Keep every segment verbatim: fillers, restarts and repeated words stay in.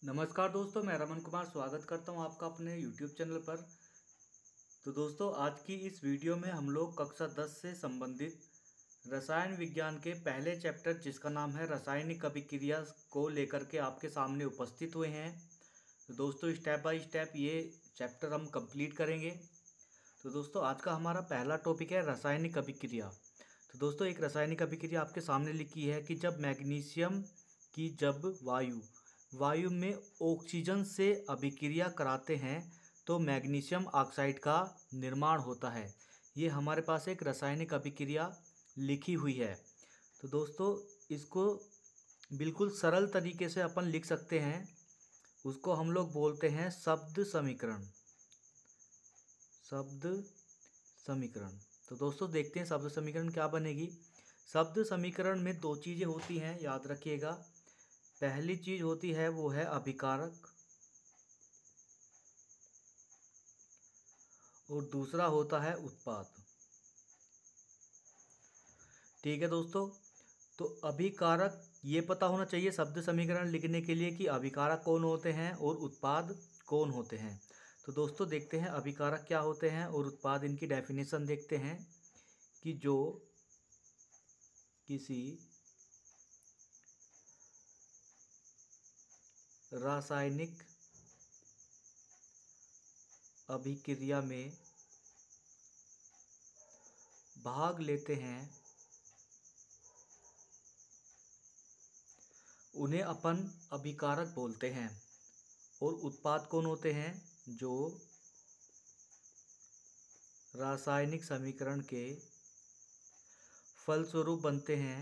नमस्कार दोस्तों, मैं रमन कुमार स्वागत करता हूं आपका अपने यूट्यूब चैनल पर। तो दोस्तों, आज की इस वीडियो में हम लोग कक्षा दस से संबंधित रसायन विज्ञान के पहले चैप्टर जिसका नाम है रासायनिक अभिक्रिया को लेकर के आपके सामने उपस्थित हुए हैं। तो दोस्तों, स्टेप बाय स्टेप ये चैप्टर हम कंप्लीट करेंगे। तो दोस्तों, आज का हमारा पहला टॉपिक है रासायनिक अभिक्रिया। तो दोस्तों, एक रासायनिक अभिक्रिया आपके सामने लिखी है कि जब मैग्नीशियम की जब वायु वायु में ऑक्सीजन से अभिक्रिया कराते हैं तो मैग्नीशियम ऑक्साइड का निर्माण होता है। ये हमारे पास एक रासायनिक अभिक्रिया लिखी हुई है। तो दोस्तों, इसको बिल्कुल सरल तरीके से अपन लिख सकते हैं। उसको हम लोग बोलते हैं शब्द समीकरण। शब्द समीकरण। तो दोस्तों, देखते हैं शब्द समीकरण क्या बनेगी। शब्द समीकरण में दो चीज़ें होती हैं, याद रखिएगा। पहली चीज होती है वो है अभिकारक और दूसरा होता है उत्पाद। ठीक है दोस्तों, तो अभिकारक ये पता होना चाहिए शब्द समीकरण लिखने के लिए कि अभिकारक कौन होते हैं और उत्पाद कौन होते हैं। तो दोस्तों, देखते हैं अभिकारक क्या होते हैं और उत्पाद, इनकी डेफिनेशन देखते हैं कि जो किसी रासायनिक अभिक्रिया में भाग लेते हैं उन्हें अपन अभिकारक बोलते हैं। और उत्पाद कौन होते हैं? जो रासायनिक समीकरण के फलस्वरूप बनते हैं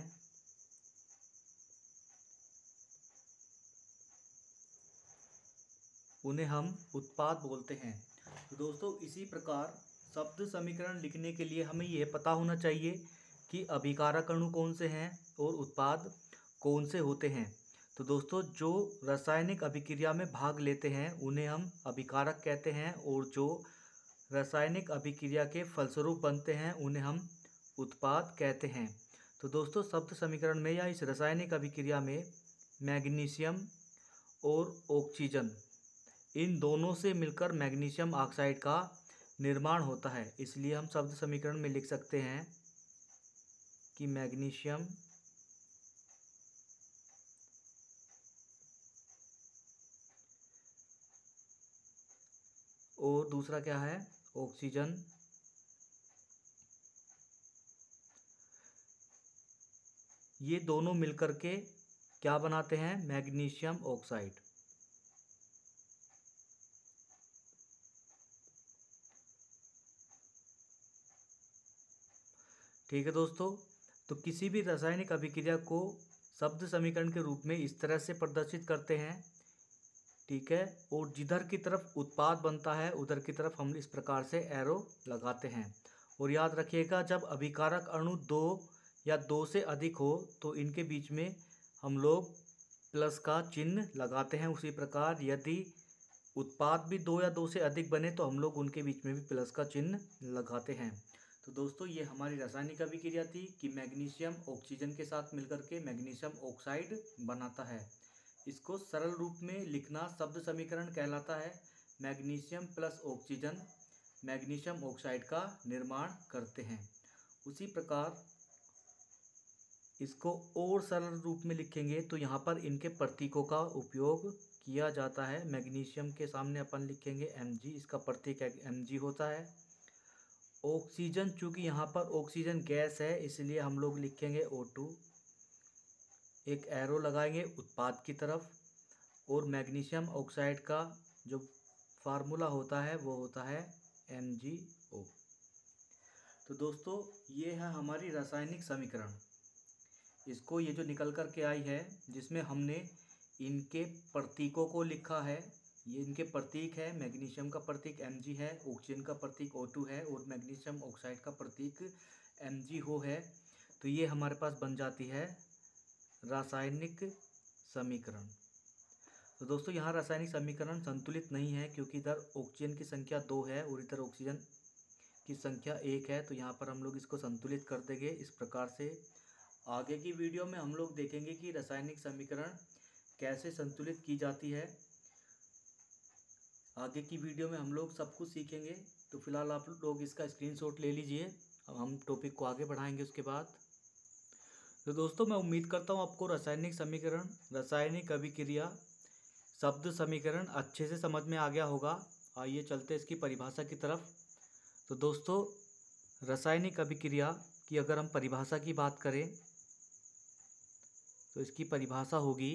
उन्हें हम उत्पाद बोलते हैं। तो दोस्तों, इसी प्रकार शब्द समीकरण लिखने के लिए हमें यह पता होना चाहिए कि अभिकारक अणु कौन से हैं और उत्पाद कौन से होते हैं। तो दोस्तों, जो रासायनिक अभिक्रिया में भाग लेते हैं उन्हें हम अभिकारक कहते हैं और जो रासायनिक अभिक्रिया के फलस्वरूप बनते हैं उन्हें हम उत्पाद कहते हैं। तो दोस्तों, शब्द समीकरण में या इस रासायनिक अभिक्रिया में मैग्नीशियम और ऑक्सीजन, इन दोनों से मिलकर मैग्नीशियम ऑक्साइड का निर्माण होता है। इसलिए हम शब्द समीकरण में लिख सकते हैं कि मैग्नीशियम और दूसरा क्या है, ऑक्सीजन, ये दोनों मिलकर के क्या बनाते हैं? Magnesium oxide. ठीक है दोस्तों, तो किसी भी रासायनिक अभिक्रिया को शब्द समीकरण के रूप में इस तरह से प्रदर्शित करते हैं। ठीक है, और जिधर की तरफ उत्पाद बनता है उधर की तरफ हम इस प्रकार से एरो लगाते हैं। और याद रखिएगा, जब अभिकारक अणु दो या दो से अधिक हो तो इनके बीच में हम लोग प्लस का चिन्ह लगाते हैं। उसी प्रकार यदि उत्पाद भी दो या दो से अधिक बने तो हम लोग उनके बीच में भी प्लस का चिन्ह लगाते हैं। तो दोस्तों, ये हमारी रासायनिक अभिक्रिया थी कि मैग्नीशियम ऑक्सीजन के साथ मिलकर के मैग्नीशियम ऑक्साइड बनाता है। इसको सरल रूप में लिखना शब्द समीकरण कहलाता है। Magnesium plus oxygen magnesium oxide का निर्माण करते हैं। उसी प्रकार इसको और सरल रूप में लिखेंगे तो यहाँ पर इनके प्रतीकों का उपयोग किया जाता है। मैग्नीशियम के सामने अपन लिखेंगे एम जी, इसका प्रतीक एम जी होता है। ऑक्सीजन, चूँकि यहाँ पर ऑक्सीजन गैस है इसलिए हम लोग लिखेंगे ओ टू, एक एरो लगाएंगे उत्पाद की तरफ। और मैग्नीशियम ऑक्साइड का जो फार्मूला होता है वो होता है एम जी ओ। तो दोस्तों, ये है हमारी रासायनिक समीकरण। इसको ये जो निकल कर के आई है जिसमें हमने इनके प्रतीकों को लिखा है, ये इनके प्रतीक है। मैग्नीशियम का प्रतीक एम जी है, ऑक्सीजन का प्रतीक ओ टू है और मैग्नीशियम ऑक्साइड का प्रतीक एम जी ओ है। तो ये हमारे पास बन जाती है रासायनिक समीकरण। तो दोस्तों, यहाँ रासायनिक समीकरण संतुलित नहीं है क्योंकि इधर ऑक्सीजन की संख्या दो है और इधर ऑक्सीजन की संख्या एक है। तो यहाँ पर हम लोग इसको संतुलित कर देंगे इस प्रकार से। आगे की वीडियो में हम लोग देखेंगे कि रासायनिक समीकरण कैसे संतुलित की जाती है। आगे की वीडियो में हम लोग सब कुछ सीखेंगे। तो फिलहाल आप लोग इसका स्क्रीनशॉट ले लीजिए। अब हम टॉपिक को आगे बढ़ाएंगे उसके बाद। तो दोस्तों मैं उम्मीद करता हूँ आपको रासायनिक समीकरण, रासायनिक अभिक्रिया, शब्द समीकरण अच्छे से समझ में आ गया होगा। आइए चलते इसकी परिभाषा की तरफ। तो दोस्तों रासायनिक अभिक्रिया की अगर हम परिभाषा की बात करें तो इसकी परिभाषा होगी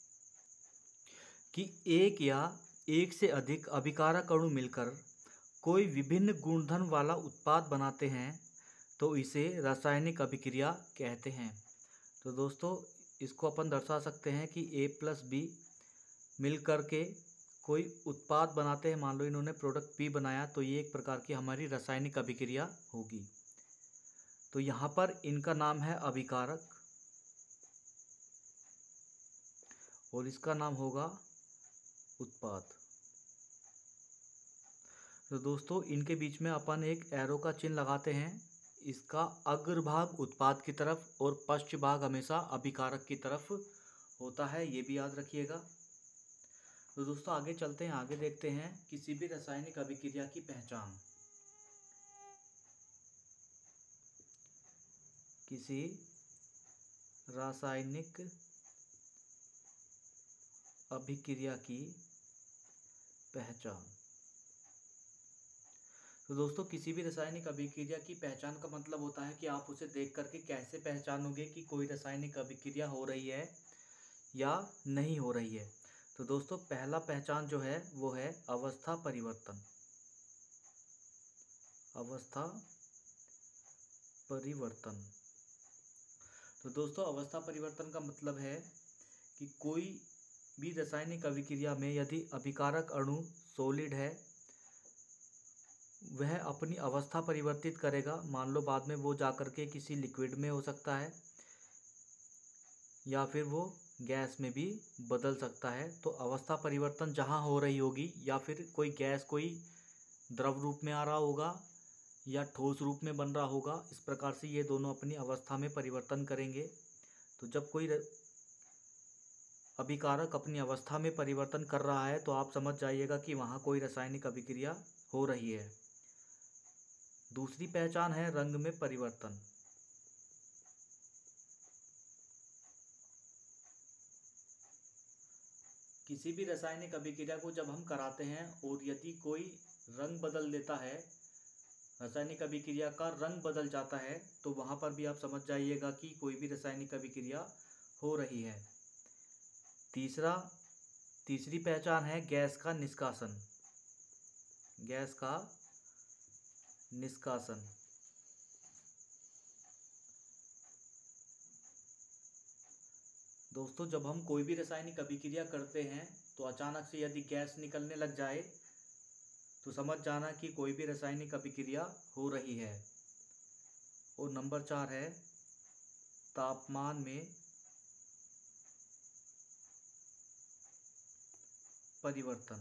कि एक या एक से अधिक अभिकारक अणु मिलकर कोई विभिन्न गुणधर्म वाला उत्पाद बनाते हैं तो इसे रासायनिक अभिक्रिया कहते हैं। तो दोस्तों इसको अपन दर्शा सकते हैं कि ए प्लस बी मिल कर के कोई उत्पाद बनाते हैं। मान लो इन्होंने प्रोडक्ट पी बनाया तो ये एक प्रकार की हमारी रासायनिक अभिक्रिया होगी। तो यहाँ पर इनका नाम है अभिकारक और इसका नाम होगा उत्पाद। तो दोस्तों इनके बीच में अपन एक एरो का चिन्ह लगाते हैं। इसका अग्रभाग उत्पाद की तरफ और पश्च भाग हमेशा अभिकारक की तरफ होता है, ये भी याद रखिएगा। तो दोस्तों आगे चलते हैं, आगे देखते हैं किसी भी रासायनिक अभिक्रिया की पहचान। किसी रासायनिक अभिक्रिया की पहचान। तो दोस्तों किसी भी रासायनिक अभिक्रिया की पहचान का मतलब होता है कि आप उसे देख करके कैसे पहचानोगे कि कोई रासायनिक अभिक्रिया हो रही है या नहीं हो रही है। तो दोस्तों पहला पहचान जो है वो है अवस्था परिवर्तन। अवस्था परिवर्तन। तो दोस्तों अवस्था परिवर्तन का मतलब है कि कोई भी रासायनिक अभिक्रिया में यदि अभिकारक अणु सॉलिड है वह अपनी अवस्था परिवर्तित करेगा। मान लो बाद में वो जाकर के किसी लिक्विड में हो सकता है या फिर वो गैस में भी बदल सकता है। तो अवस्था परिवर्तन जहाँ हो रही होगी या फिर कोई गैस कोई द्रव रूप में आ रहा होगा या ठोस रूप में बन रहा होगा, इस प्रकार से ये दोनों अपनी अवस्था में परिवर्तन करेंगे। तो जब कोई अभिकारक अपनी अवस्था में परिवर्तन कर रहा है तो आप समझ जाइएगा कि वहाँ कोई रासायनिक अभिक्रिया हो रही है। दूसरी पहचान है रंग में परिवर्तन। किसी भी रासायनिक अभिक्रिया को जब हम कराते हैं और यदि कोई रंग बदल देता है, रासायनिक अभिक्रिया का रंग बदल जाता है, तो वहाँ पर भी आप समझ जाइएगा कि कोई भी रासायनिक अभिक्रिया हो रही है। तीसरा तीसरी पहचान है गैस का निष्कासन। गैस का निष्कासन। दोस्तों जब हम कोई भी रासायनिक अभिक्रिया करते हैं तो अचानक से यदि गैस निकलने लग जाए तो समझ जाना कि कोई भी रासायनिक अभिक्रिया हो रही है। और नंबर चार है तापमान में परिवर्तन।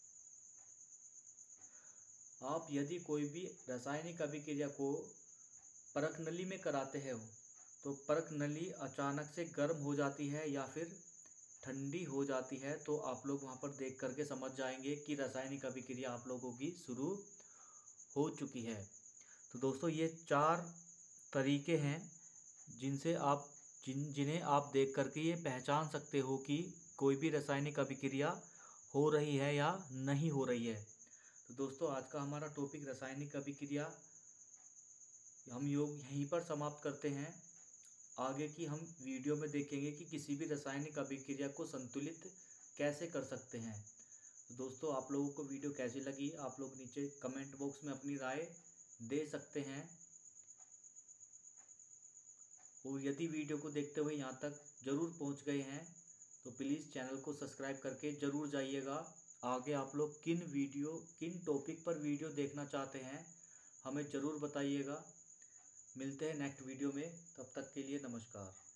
आप यदि कोई भी रासायनिक अभिक्रिया को परख नली में कराते हैं तो परख नली अचानक से गर्म हो जाती है या फिर ठंडी हो जाती है, तो आप लोग वहाँ पर देख करके समझ जाएंगे कि रासायनिक अभिक्रिया आप लोगों की शुरू हो चुकी है। तो दोस्तों ये चार तरीके हैं जिनसे आप जिन जिन्हें आप देख करके ये पहचान सकते हो कि कोई भी रासायनिक अभिक्रिया हो रही है या नहीं हो रही है। तो दोस्तों आज का हमारा टॉपिक रासायनिक अभिक्रिया हम योग यहीं पर समाप्त करते हैं। आगे की हम वीडियो में देखेंगे कि किसी भी रासायनिक अभिक्रिया को संतुलित कैसे कर सकते हैं। तो दोस्तों आप लोगों को वीडियो कैसी लगी आप लोग नीचे कमेंट बॉक्स में अपनी राय दे सकते हैं। और यदि वीडियो को देखते हुए यहाँ तक ज़रूर पहुँच गए हैं तो प्लीज़ चैनल को सब्सक्राइब करके ज़रूर जाइएगा। आगे आप लोग किन वीडियो किन टॉपिक पर वीडियो देखना चाहते हैं हमें ज़रूर बताइएगा। मिलते हैं नेक्स्ट वीडियो में, तब तक के लिए नमस्कार।